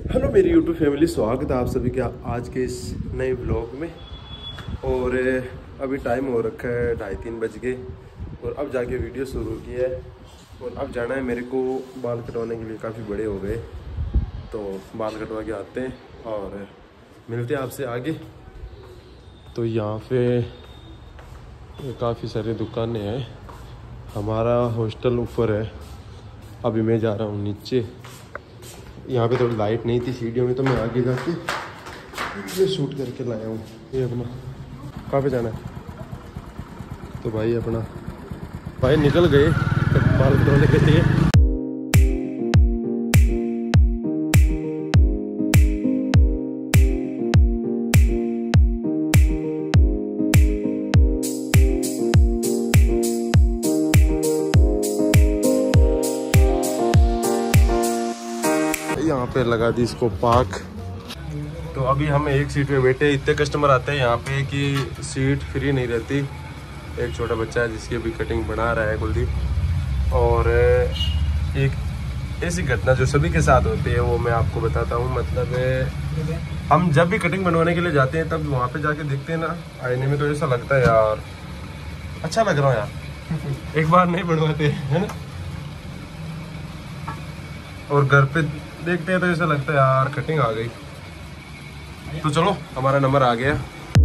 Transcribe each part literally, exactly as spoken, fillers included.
Hello मेरी YouTube family, स्वागत है आप सभी का आज के इस नए ब्लॉग में। और अभी टाइम हो रखा है ढाई तीन बज के और अब जाके वीडियो शुरू की है। और अब जाना है मेरे को बाल कटवाने के लिए, काफ़ी बड़े हो गए तो बाल कटवा के आते हैं और मिलते हैं आपसे आगे। तो यहाँ पे काफ़ी सारी दुकानें हैं। हमारा हॉस्टल ऊपर है, अभी मैं जा रहा हूँ नीचे। यहाँ पे थोड़ी लाइट नहीं थी सीढ़ियों में तो मैं आगे जाके ये शूट करके लाया हूँ। ये अपना काफ़ी जाना है तो भाई अपना भाई निकल गए बाल कटवाने के लिए। यहाँ पे लगा दी इसको पार्क। तो अभी हम एक सीट पे बैठे, इतने कस्टमर आते हैं यहाँ पे कि सीट फ्री नहीं रहती। एक छोटा बच्चा है जिसकी अभी कटिंग बना रहा है कुलदीप। और एक ऐसी घटना जो सभी के साथ होती है वो मैं आपको बताता हूँ। मतलब हम जब भी कटिंग बनवाने के लिए जाते हैं तब वहाँ पे जाके देखते हैं ना आईने में, तो ऐसा लगता है यार अच्छा लग रहा है यार, एक बार नहीं बनवाते है ना। और घर पे देखते हैं तो ऐसा लगता है यार कटिंग आ गई। तो चलो हमारा नंबर आ गया।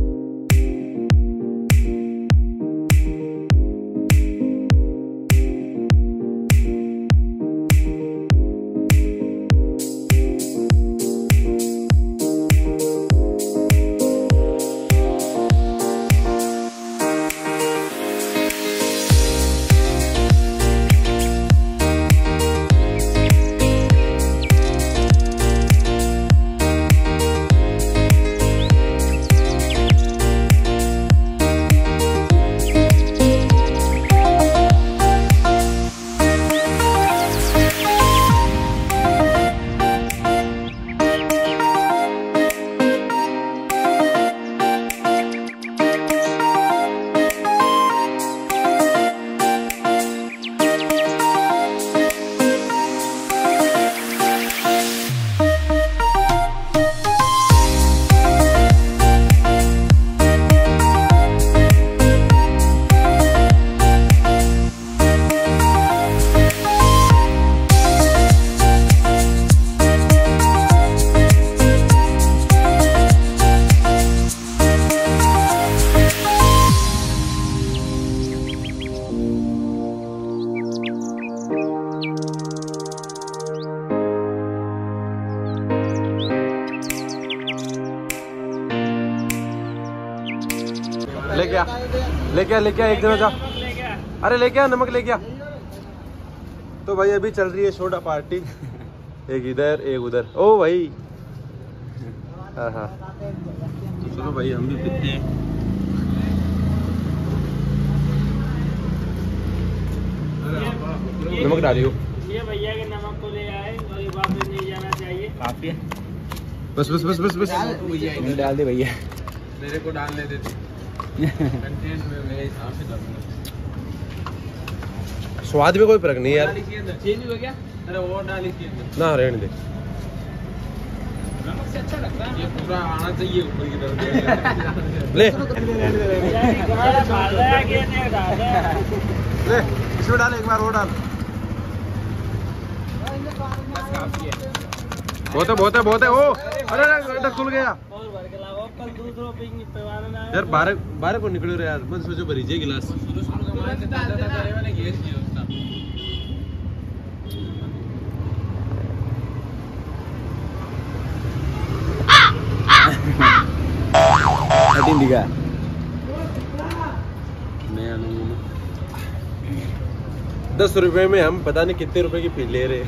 ले क्या ले क्या ले क्या एक दिन जा, अरे ले क्या नमक ले क्या। तो भाई अभी चल रही है सोडा पार्टी, एक इधर एक उधर। ओ भाई हाँ हाँ तो चलो भाई हम भी पीते हैं। नमक डालियो ये भैया के नमक को ले आए और वापस नहीं जाना चाहिए। काफी है, बस बस बस बस बस डाल दे भैया, मेरे को डालने दे दे। कंटेंट में मेरे हिसाब से करूंगा। स्वाद में कोई फर्क नहीं यार। चेंज हो गया, अरे वो डाली के अंदर ना रहने दे, नमक से अच्छा लगता है। ये पूरा आना चाहिए ऊपर की तरफ। ले ले इसमें डाल, एक बार वो डाल। बहुत है बहुत है बहुत है। ओ अरे अरे खुल गया यार, बारह बारह को निकलो रे यार। मत सोचो भरी जे गिलास। दिखा दस रुपए में हम पता नहीं कितने रुपए की पी ले रहे।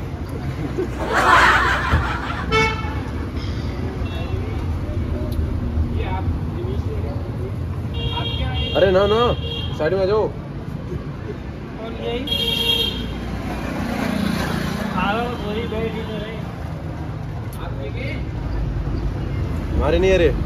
अरे ना ना साइड में आ जाओ। हमारे नहीं अरे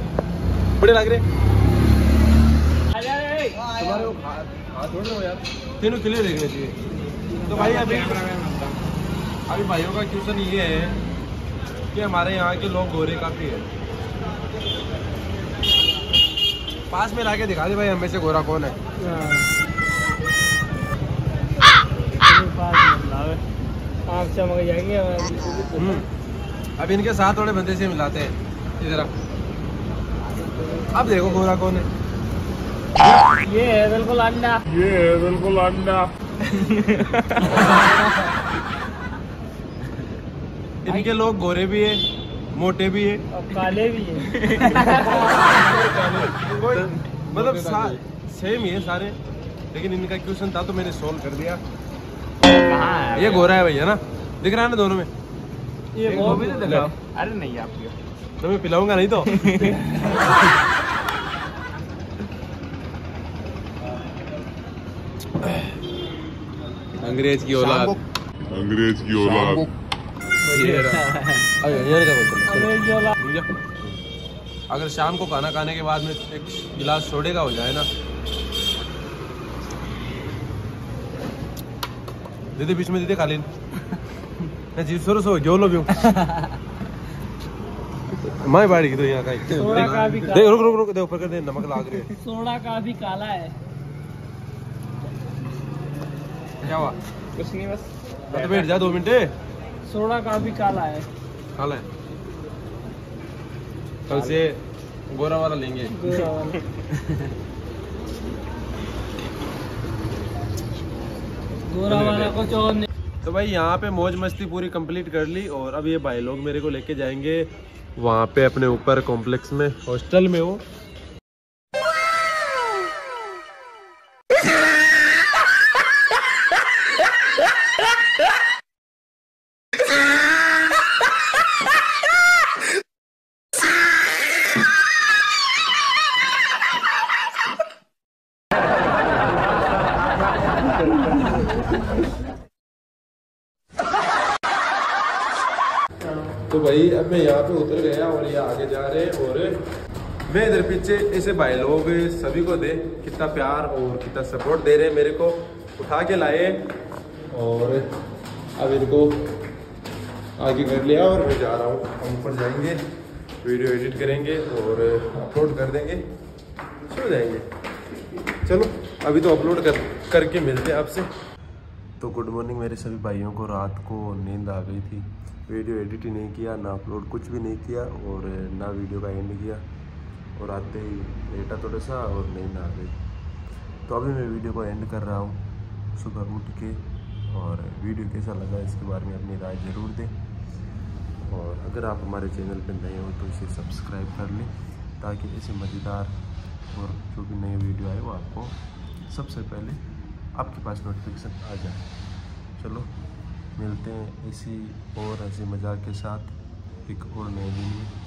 बड़े लग रहे तुम्हारे वो हाथ छोड़ रहे हो यार। तीनों क्लियर देखने चाहिए। तो भाई अभी अभी भाइयों का क्वेश्चन ये है कि हमारे यहाँ के लोग गोरे काफ़ी है। पास में लाके दिखा दे भाई हमें से गोरा कौन है। आप चमक जाएंगे। अब इनके साथ थोड़े बंदे से मिलाते हैं इधर। अब देखो गोरा कौन है। ये है बिल्कुल अंडा। ये है बिल्कुल अंडा। इनके लोग गोरे भी है, मोटे भी है और काले भी है। मतलब सेम ही है सारे, लेकिन इनका क्वेश्चन था तो मैंने सोल्व कर दिया। ये गोरा है भैया ना, दिख रहा है ना दोनों में। ये वो भी तो दिखाओ। अरे नहीं आप तो मैं पिलाऊंगा नहीं तो। अंग्रेज की औलाद, अंग्रेज की औलाद। अगर शाम को खाना खाने के बाद में एक गिलास सोडे का हो जाए ना, दीदी बीच में दीदी खाली जी सोरो सो जो लो भी मैं बाड़ी की तो यहाँ का सोडा का भी देख रुक रुक रुक दे ऊपर कर दे, नमक लाग रही है। सोडा का भी काला है। क्या हुआ? कुछ नहीं बस तो बैठ जा दो मिनट। सोडा का भी काला है। काला है, कल से गोरा वाला लेंगे। गोरा वाला। गोरा वाला कुछ और नहीं। तो भाई यहाँ पे मौज मस्ती पूरी कंप्लीट कर ली, और अब ये भाई लोग मेरे को लेके जाएंगे वहाँ पे अपने ऊपर कॉम्प्लेक्स में, हॉस्टल में वो। तो भाई अब मैं यहाँ पे उतर गया और ये आगे जा रहे हैं, और मैं इधर पीछे ऐसे भाई लोग सभी को दे कितना प्यार और कितना सपोर्ट दे रहे हैं मेरे को, उठा के लाए और अब इनको आगे कर लिया और मैं जा रहा हूँ। हम ऊपर जाएंगे, वीडियो एडिट करेंगे और अपलोड कर देंगे, सो जाएंगे। चलो अभी तो अपलोड कर करके मिलते हैं आपसे। तो गुड मॉर्निंग मेरे सभी भाइयों को। रात को नींद आ गई थी, वीडियो एडिट ही नहीं किया, ना अपलोड कुछ भी नहीं किया और ना वीडियो का एंड किया, और आते ही लेटा थोड़ा सा और नींद आ गई। तो अभी मैं वीडियो को एंड कर रहा हूँ सुबह उठ के, और वीडियो कैसा लगा इसके बारे में अपनी राय ज़रूर दें, और अगर आप हमारे चैनल पर नए हो तो इसे सब्सक्राइब कर लें ताकि ऐसे मज़ेदार और जो भी नई वीडियो आए वो आपको सबसे पहले आपके पास नोटिफिकेशन आ जाए। चलो मिलते हैं इसी और ऐसे मजाक के साथ एक और नए वीडियो।